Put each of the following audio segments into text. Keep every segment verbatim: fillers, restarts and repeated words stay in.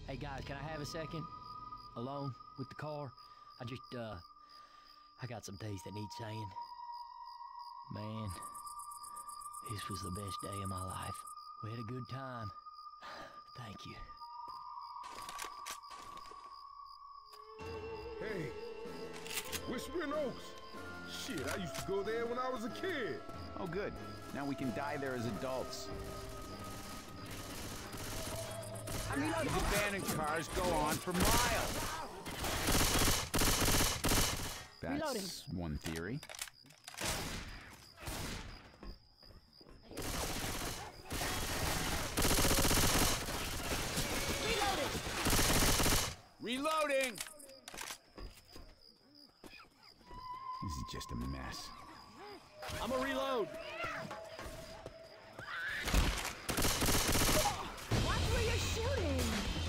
Hey guys, can I have a second? Alone with the car? I just, uh, I got some things that need saying. Man, this was the best day of my life. We had a good time. Thank you. Hey, Whispering Oaks. Shit, I used to go there when I was a kid. Oh, good. Now we can die there as adults. These abandoned cars go on for miles. That's Reloading. one theory. Reloading! This is just a mess. I'm a reload. Watch where you're shooting!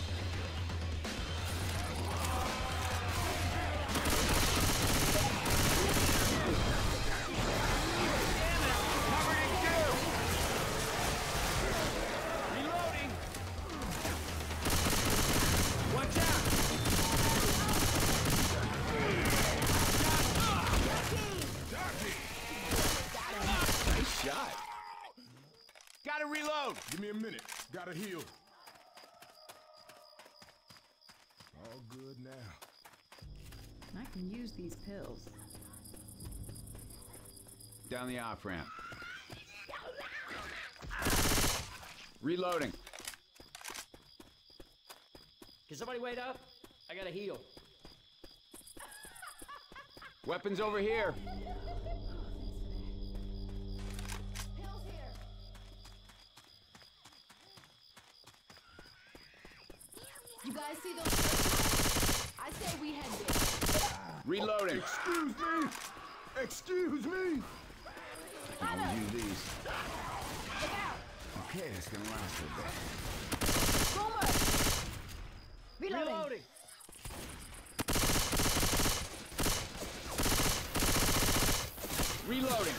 Reloading! Watch out! Nice shot. Gotta reload! Give me a minute. Gotta heal. All good now. I can use these pills. Down the off-ramp. Reloading. Can somebody wait up? I gotta heal. Weapons over here. Pills here! You guys see those pills? I say we head there. Reloading. Excuse me! Excuse me! I can always use these. Look out! Okay, it's gonna last a bit. Boomer! Reloading! Reloading. Reloading.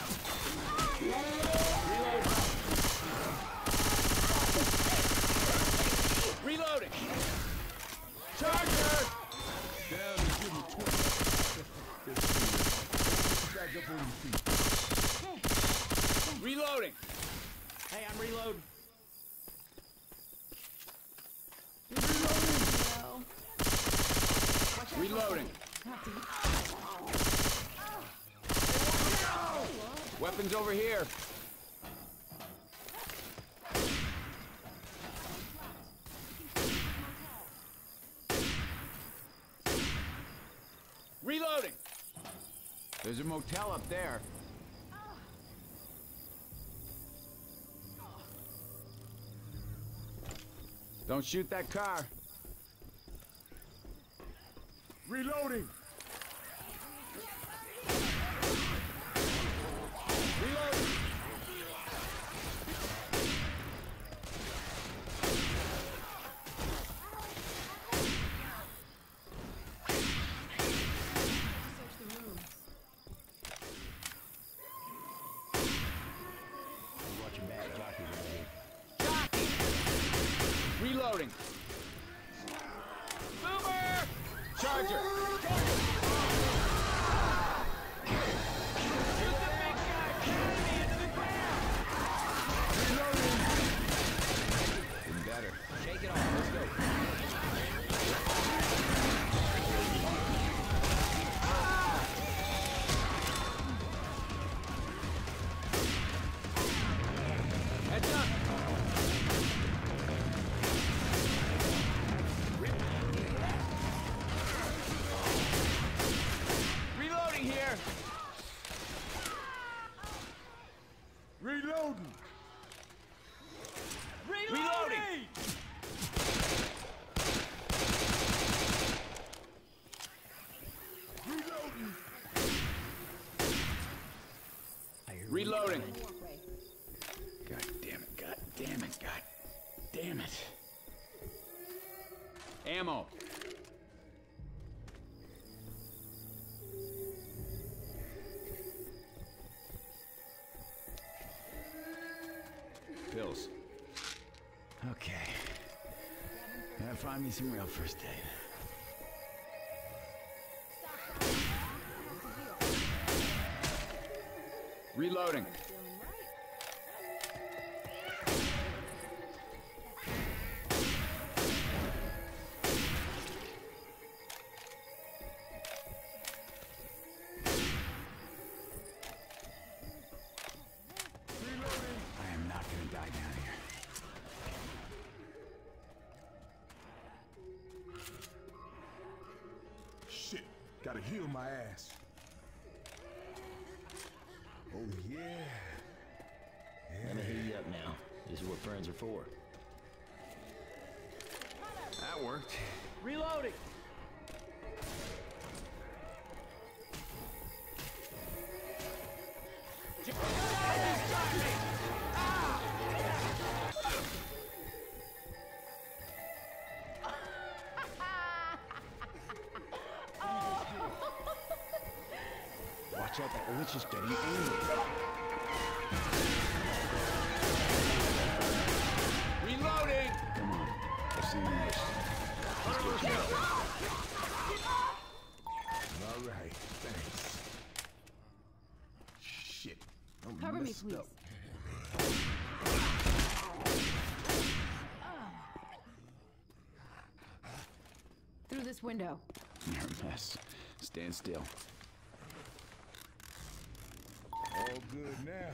Reloading. Reloading. Charger! Down and give me twenty. Back up on your feet. Reloading. Hey, I'm reloading. No. Reloading. Weapons over here. Reloading. There's a motel up there. Don't shoot that car. Reloading! Reloading. Search the rooms. Watching bad jockeys over here. Reloading. Boomer! Charger! Shoot the big guy! Carry me into the ground! Reloading! Been better. Shake it off. Let's go. Heads up! Reloading here! Reloading! Reloading! Reloading! I hear Reloading! Walkway. God damn it, god damn it, god damn it. Ammo. Pills. Okay. Have find me some real first aid. Reloading. I am not gonna die down here. Shit, gotta heal my ass. Oh, yeah. Let me heat you up now. This is what friends are for. That worked. Reloading! Watch out, that witch is getting angry. Reloading! Come on, I've seen worse. Let's get you. All right, thanks. Shit, I'm Cover me, messed please. up. Through this window. You're a mess. Stand still. All good now.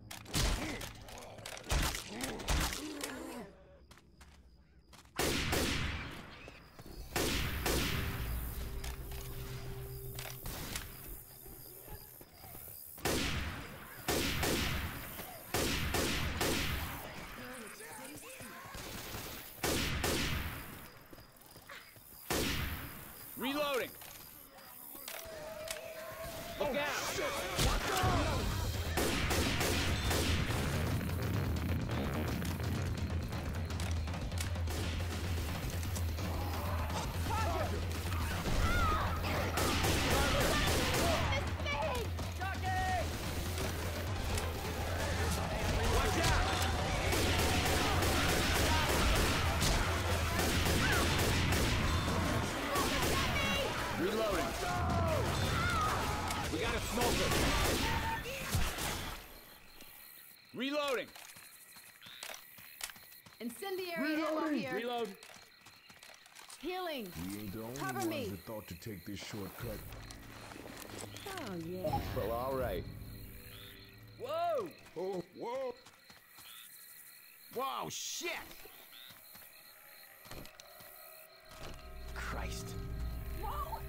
Reloading! Look out! Reloading. We got a smoker. Reloading. Incendiary ammo here. Reload. Healing. We ain't the only Cover ones me. that thought to take this shortcut. Oh, yeah. Well, all right. Whoa! Oh, whoa! Whoa, shit! Christ. Whoa!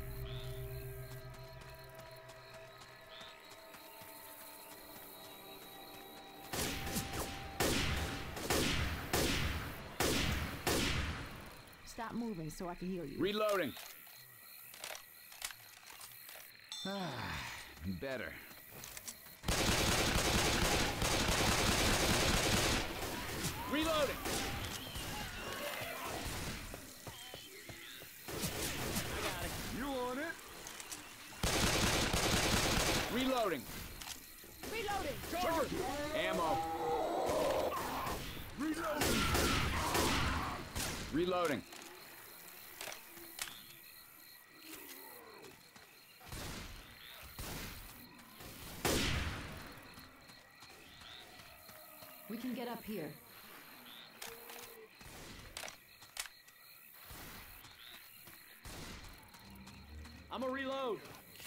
Stop moving so I can heal you. Reloading. Ah, better. Reloading. You on it? Reloading. Reloading. Ammo. Reloading! Reloading. We can get up here. I'm a reload.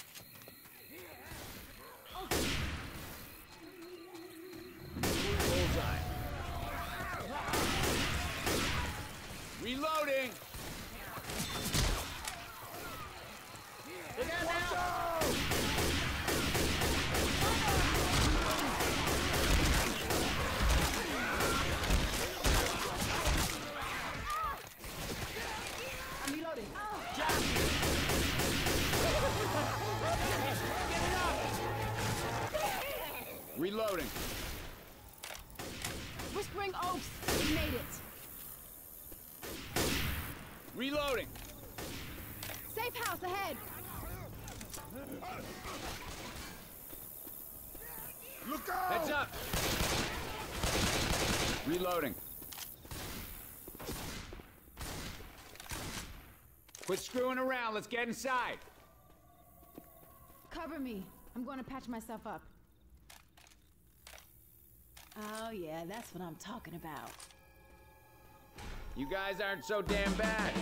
Bullseye. Reloading. Look out now! I'm reloading. Reloading. Whispering Oaks. We made it. Reloading. Safe house ahead. Look out! Heads up. Reloading. Quit screwing around. Let's get inside. Cover me. I'm going to patch myself up. Oh, yeah, that's what I'm talking about. You guys aren't so damn bad.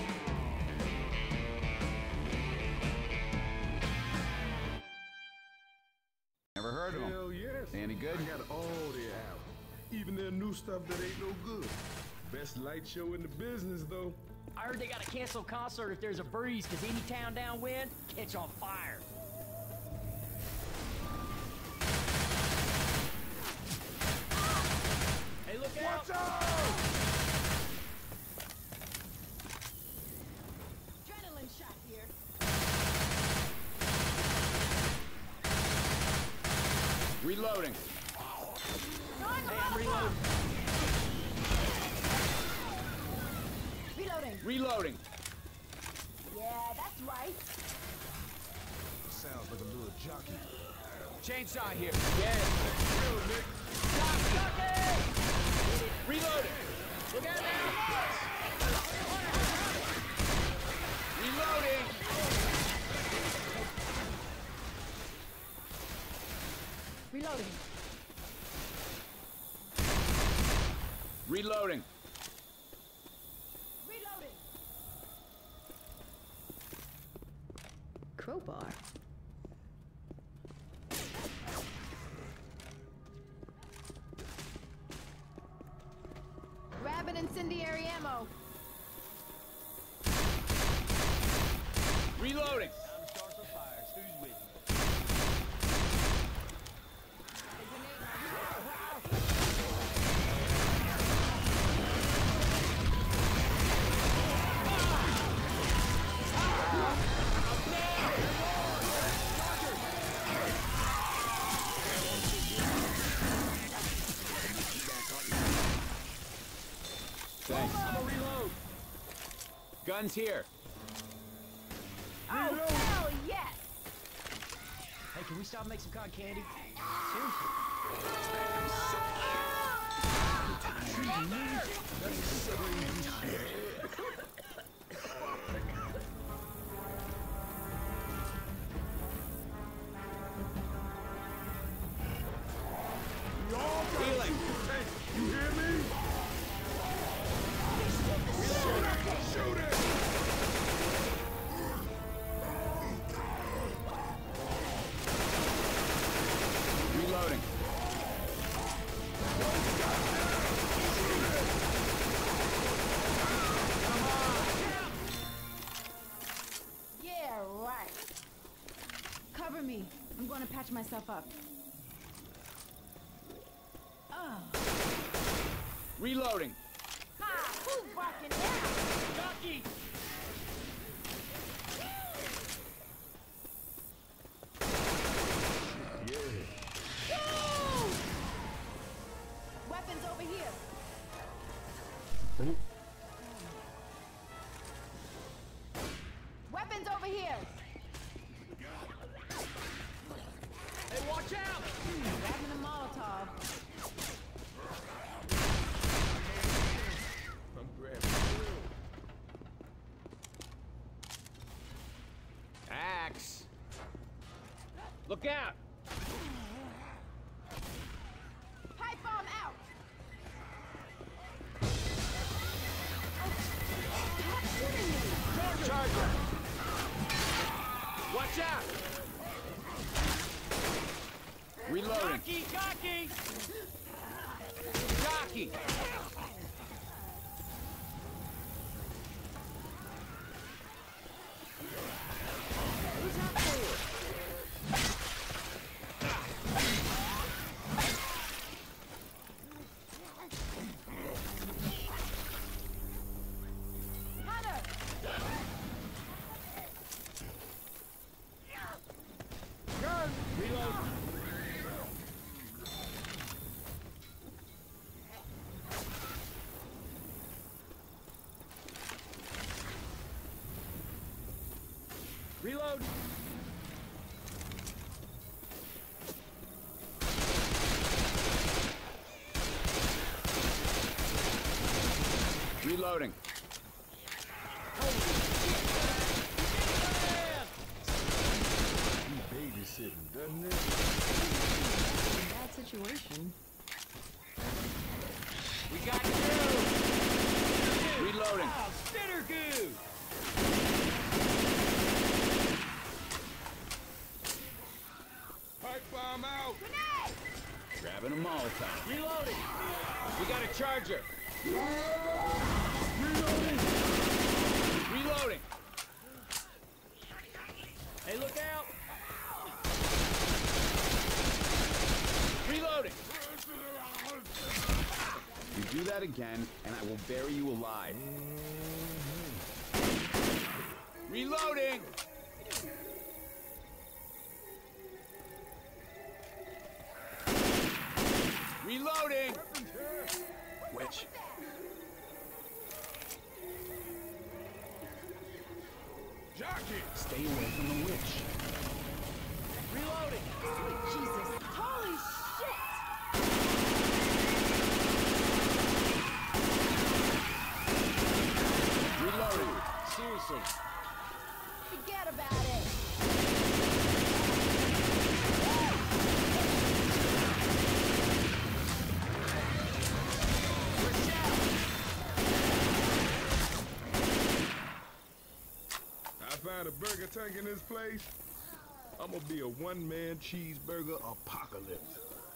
Never heard of them. Hell yes. They any good? I got all their albums. Even their new stuff that ain't no good. Best light show in the business, though. I heard they got to cancel concert if there's a breeze, because any town downwind, catch on fire. Hey, look out! Watch out! Adrenaline shot here. Reloading. Hey, I'm reloading. Reloading. Reloading. Yeah, that's right. Sounds like a little jockey. Chainsaw here. Get it. Real, Nick. Reloading. Look out now. Reloading. Reloading. Reloading. Reloading. Crowbar. Grab an incendiary ammo. Reloading. Time to start some fires. Who's with me? Thanks. I'm gonna reload. Guns here. Oh, hell yes! Hey, can we stop and make some cotton candy? Seriously. Healing. You hear me? Shoot it! Shoot it! Reloading. Yeah, right. Cover me. I'm going to patch myself up. Oh. Reloading. Ha! Who's barking now? Ducky! Woo! Weapons over here. Weapons over here. Hey, watch out! Grabbing a Molotov. I'm grabbing you. Axe. Look out. Pipe bomb out. Stop shooting me. Charger. Watch out. Reloading. Cocky! Cocky! Jockey. Hunter. Gun! Reload! Reload! Reloading. Oh, spitter goo! Pipe bomb out. Grenade! Grabbing a Molotov. Reloading! We got a charger. Reloading. Reloading. Hey, look out! Reloading. You do that again, and I will bury you alive. Reloading. Reloading. Witch. Jockey. Stay away from the witch. Reloading! Sweet Jesus. Holy shit! Reloading. Seriously. Forget about it. I find a burger tank in this place. I'm gonna be a one-man cheeseburger apocalypse.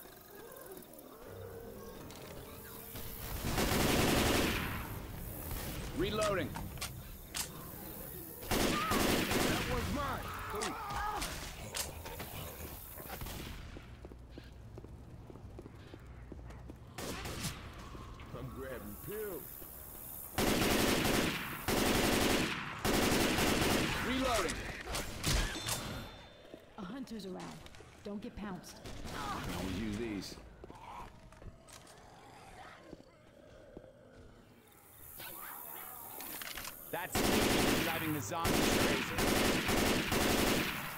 Reloading. That one's mine. Cool. I'm grabbing pills. Reloading. A hunter's around. Don't get pounced. Can always use these. That's me driving the zombies crazy.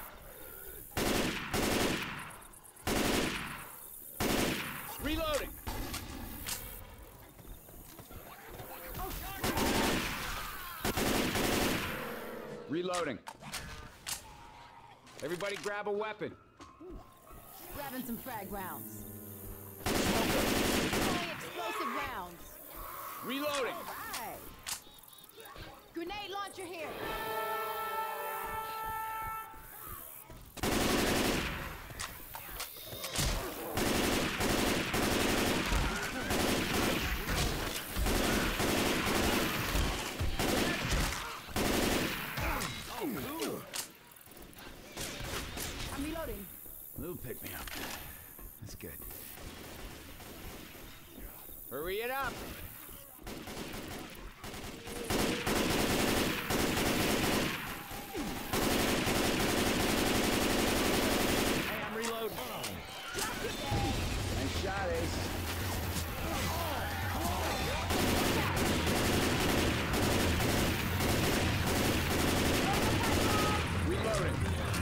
Reloading. Reloading. Everybody grab a weapon. Grabbing some frag rounds. Only explosive rounds. Reloading. Right. Grenade launcher here. I'm reloading. Lou picked me up. That's good. Hurry it up. Hey, I'm reloading. Nice shot, Ace. Reloading.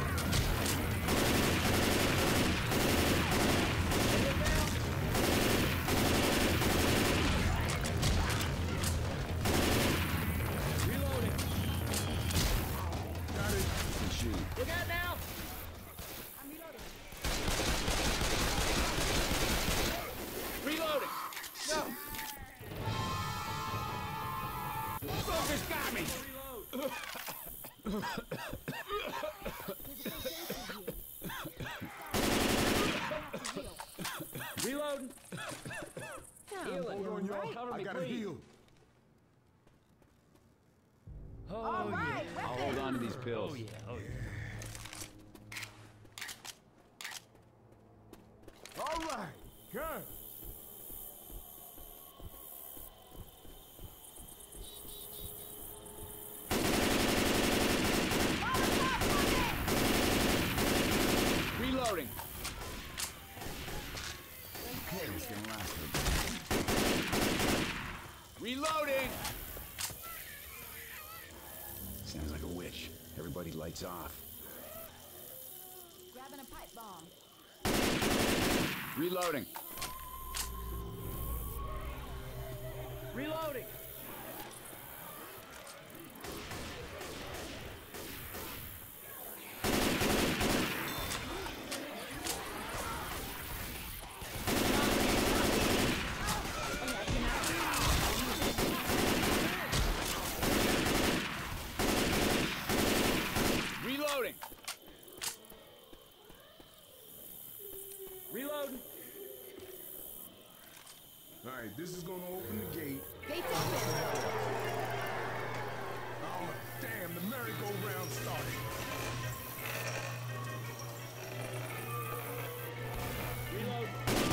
Reloading. Got it. Good shoot. Look out now! I'm reloading. Reloading. No. Focus got me. Reloading! Hold on, y'all. Cover I me, gotta please. heal. Oh, All yeah. right, I'll hold on to these pills. Oh, yeah, oh, yeah. All right. Good. Reloading. Okay, it's gonna last a bit. Reloading. Sounds like a witch. Everybody lights off. Grabbing a pipe bomb. Reloading. Reloading! This is gonna open the gate. Gates open. Oh, damn, the merry-go-round started. Reload.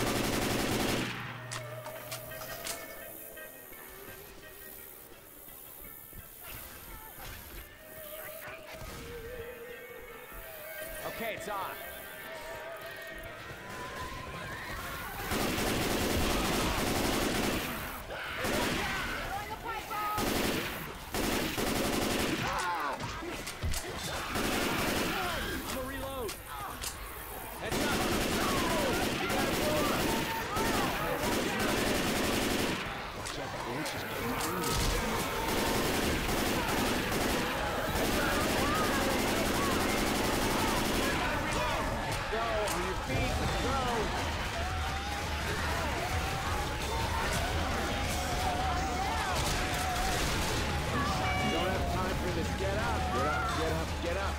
Okay, it's on. Throwing a pipe bomb. I'ma reload. Heads up. You got a door. Watch out, the witch is behind us. Go on your feet. Let's go. Don't have time for this. Get up. Get up. Get up. Get up.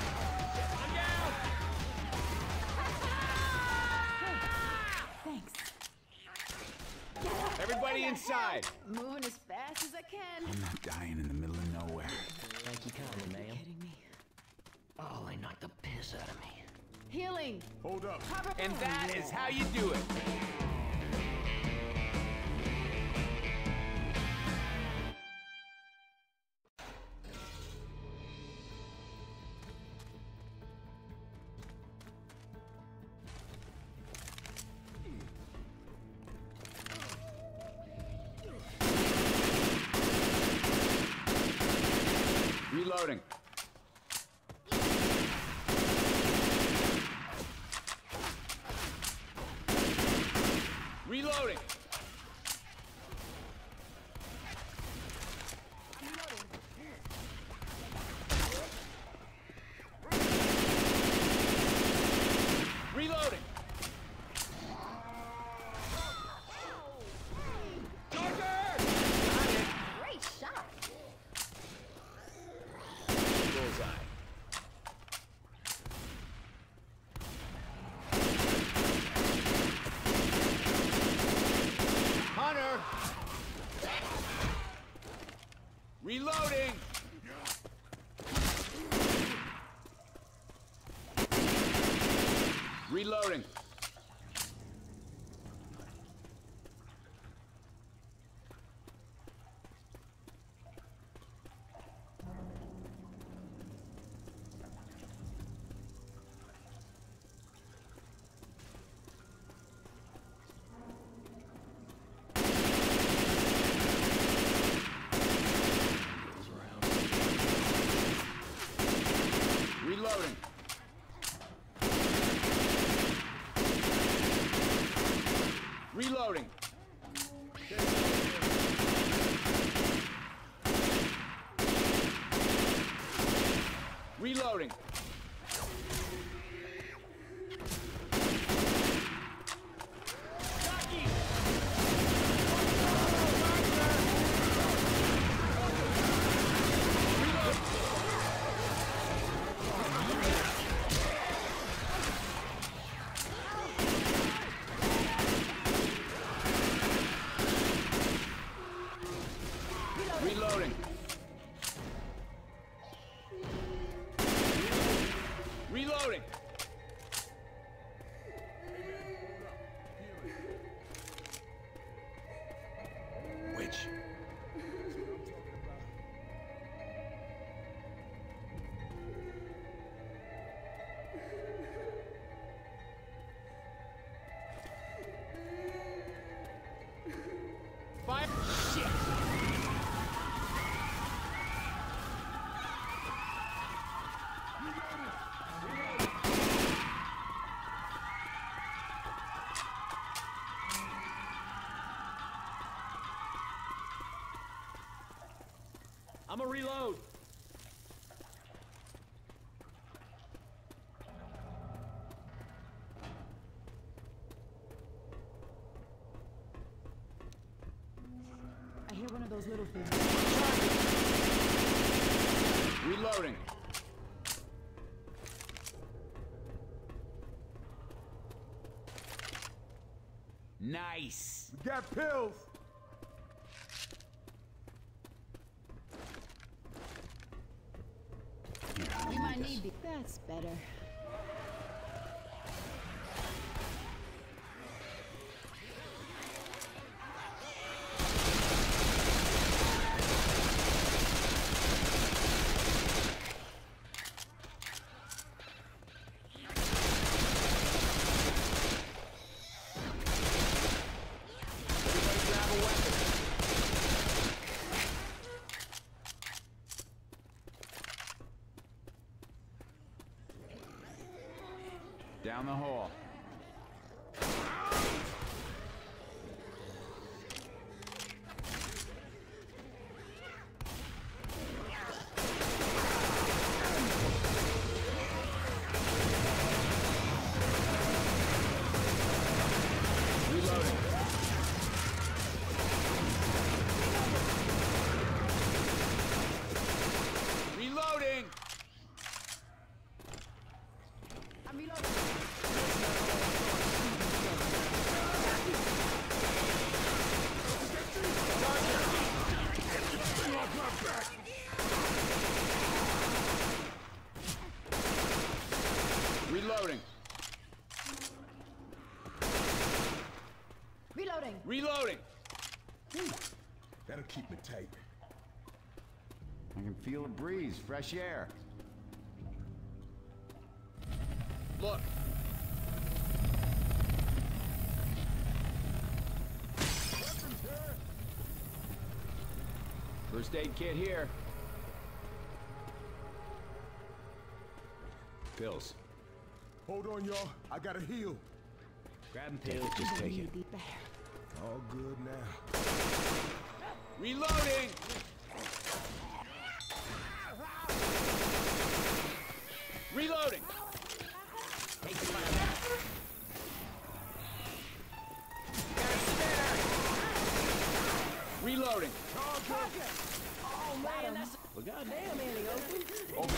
Thanks. Everybody inside. Moving as fast as I can. I'm not dying in the middle of nowhere. Thank you kindly, ma'am. Kidding me. Oh, they knocked the piss out of me. Healing. Hold up. Cover And me. that is how you do it. Reloading. Reloading. Reloading. Great shot. Bullseye. Hunter. Reloading. Reloading. Reloading. Reloading. Reloading. Reloading. Reloading. Witch. Fire. Shit. I'ma reload. I hear one of those little things. Reloading. Nice. We got pills. this. need the... That's better. Down the hall. Reloading. Reloading. I'm reloading. Reloading. Reloading. Reloading. That'll keep me tight. I can feel a breeze, fresh air. Look. First aid kit here. Pills. Hold on, y'all. I gotta heal. Grab and pills, just take it. Be better. All good now. Reloading! Reloading! Take the fire. Reloading! Oh man, that's well, goddamn, Annie open. Over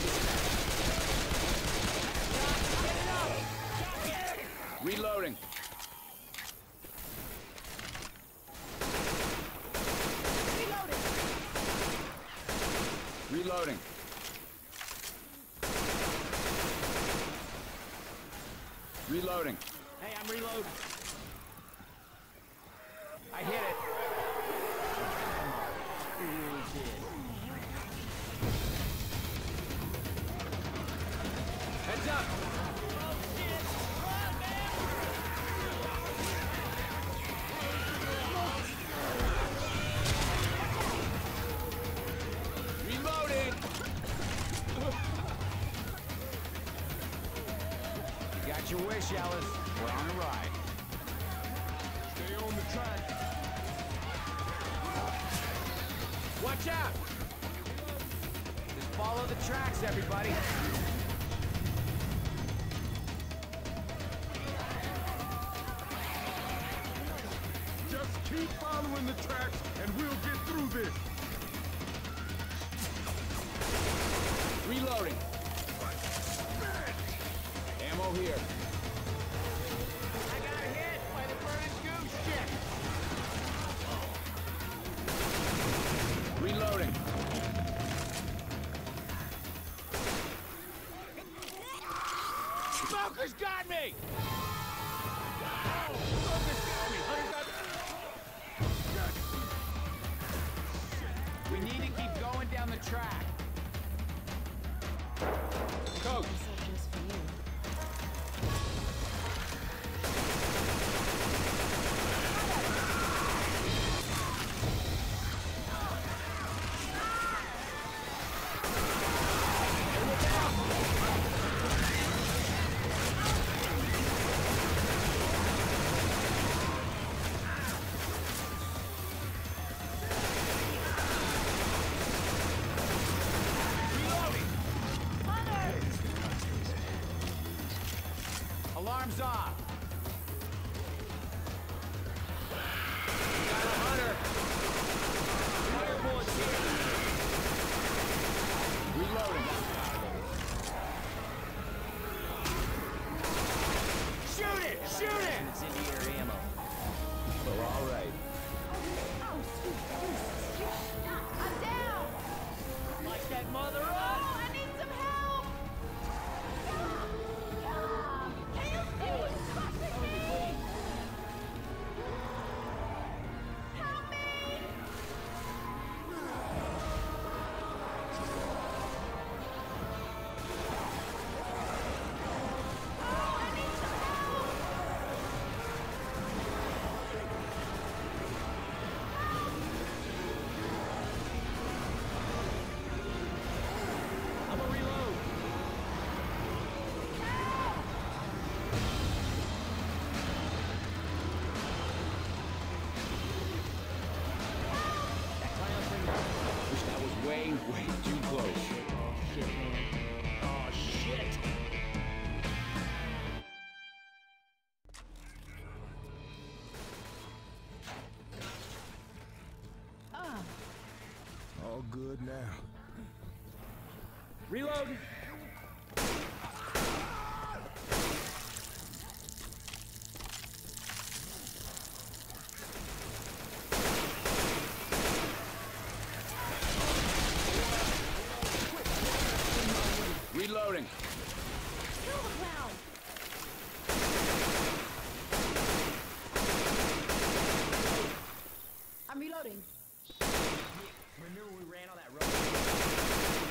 the Reloading! Reloading! Reloading! Hey, I'm reloading. I hit it. You really did. Heads up! Reloading! You got your wish, Ellis. We're on the ride. Stay on the track. Watch out! Just follow the tracks, everybody. Just keep following the tracks and we'll get through this. Reloading. Ammo here. I got hit by the burning goose shit. Reloading. Smoker's got me! Smoker's got me! Hunter's got... We need to keep going down the track. Coach! Just for you. Alarms off. We got a hunter. Fire bullets here. Reloading. Shoot it! Shoot it! Incendiary ammo. Well, all right. Oh, sweet goose. I'm down. Like that mother up. Oh, I need some help. Too close. Oh, shit, man. Oh, shit! Ah, All good now. Reloading! Reloading. kill the clown! I'm reloading. Remember we ran on that road?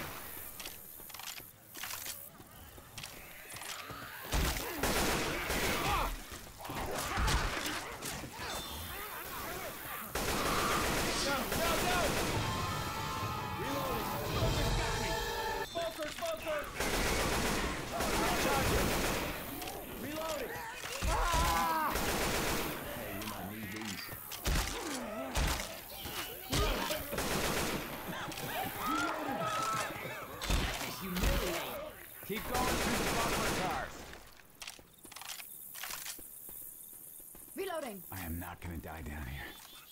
Keep going through the bumper cars. Reloading. I am not gonna die down here.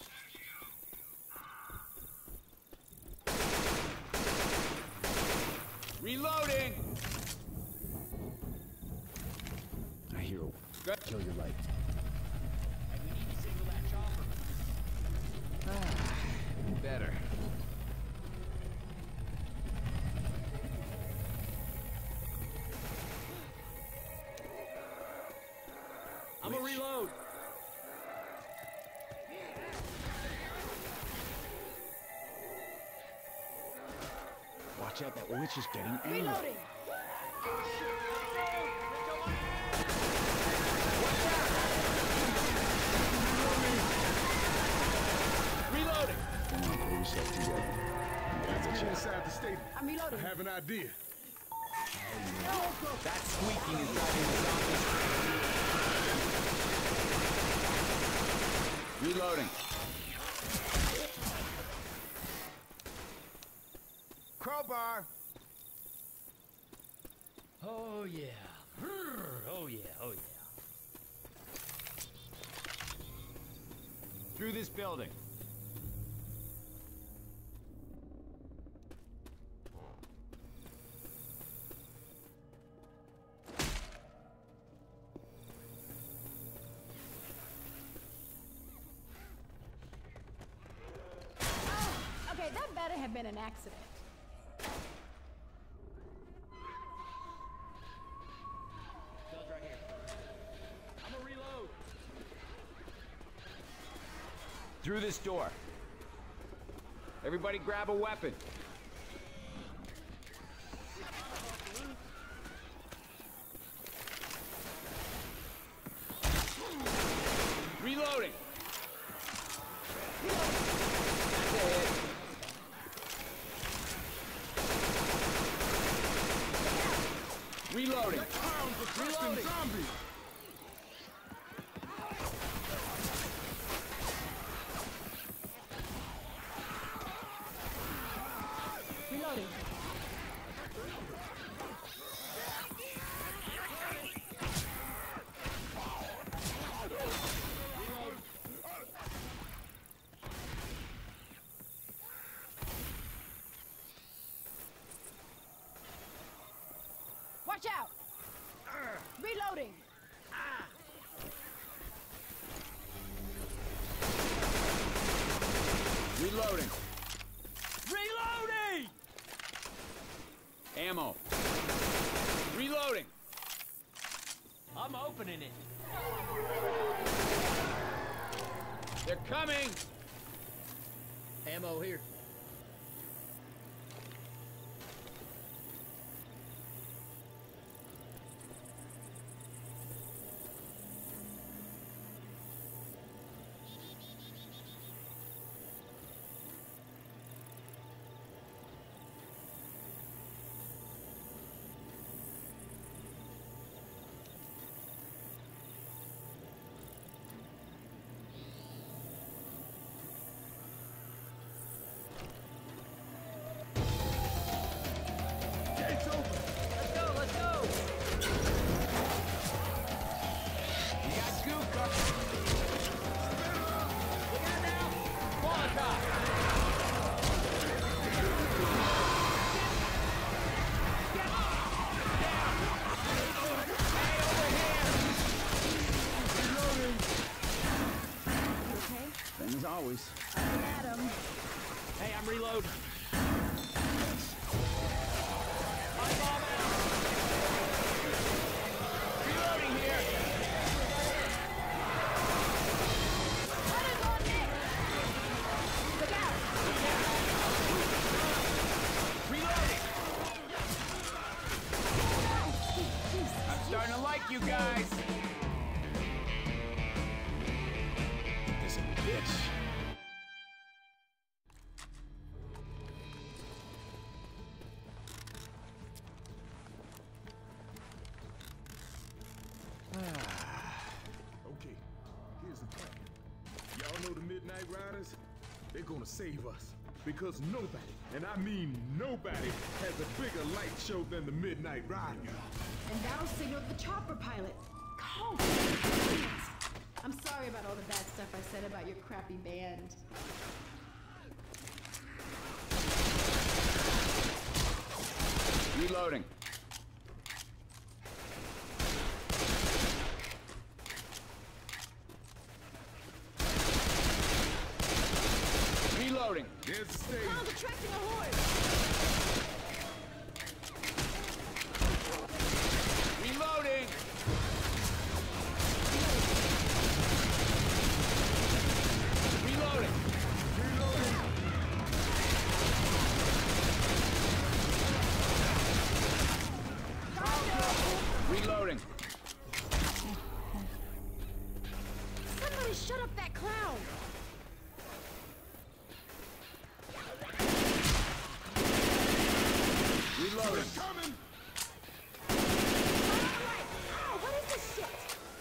Reloading! I hear a... Good. Kill your light. Hey, we need to signal that chopper. Ah, better. I'm gonna reload. Watch out, that witch is getting angry. Reloading. Reloading! Come on, pull yourself together. Guys, I inside the stadium. I'm I reloading. have an idea. That squeaking is driving the zombies. Reloading. Crowbar. Oh, yeah. Oh, yeah. Oh, yeah. Through this building. Okay, that better have been an accident. Guns right here. I'm gonna reload. Through this door. Everybody grab a weapon. Reloading. That's a hit. Reloading. Clowns are custom zombies. Reloading. Watch out! Reloading. Reloading. Reloading! Ammo. Reloading. I'm opening it. They're coming. Ammo here. boys. Adam. Hey, I'm reloading. Reloading here. Hunter's on me! Look out! Reloading. I'm starting to like you guys. This a bitch. Okay, here's the plan. Y'all know the Midnight Riders? They're gonna save us. Because nobody, and I mean nobody, has a bigger light show than the Midnight Riders. And that'll signal the chopper pilot. Go! I'm sorry about all the bad stuff I said about your crappy band. Reloading. Reloading. There's the stage. Clown's attracting a horde! Reloading. Reloading. Reloading. Somebody shut up that clown! Reloading. Coming! Alright! Ow, what is this shit?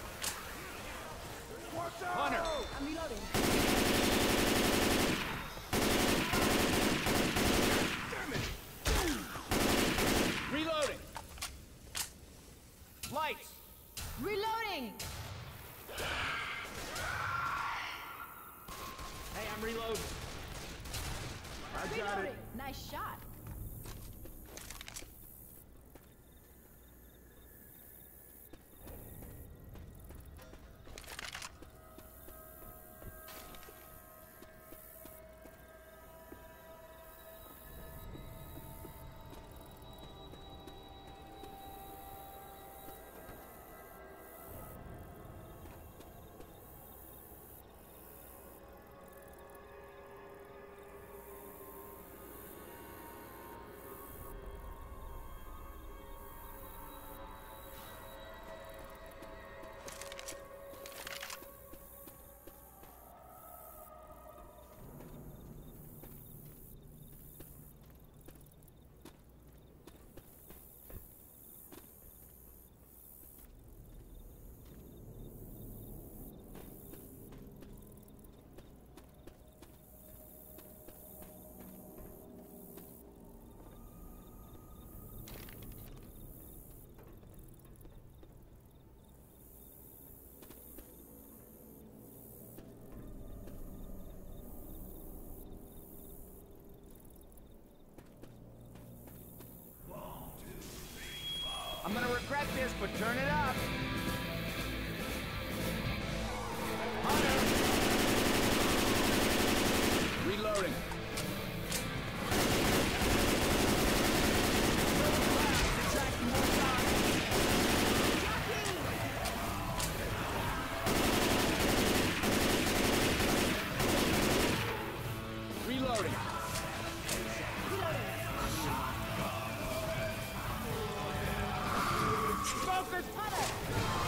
Watch out! Hunter. I'm reloading. Damn it! Reloading. Lights. Reloading! Hey, I'm reloading. I got Reloading! it. Nice shot. I'm gonna regret this, but turn it up. Hunter. Reloading. Reloading. Smokers, Hunter!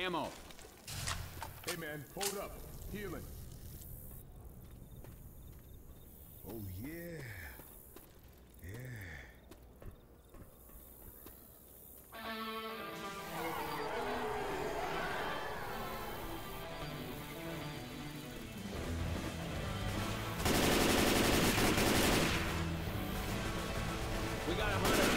ammo. Hey man, hold up. Healing. Oh yeah. Yeah. We got a hunter.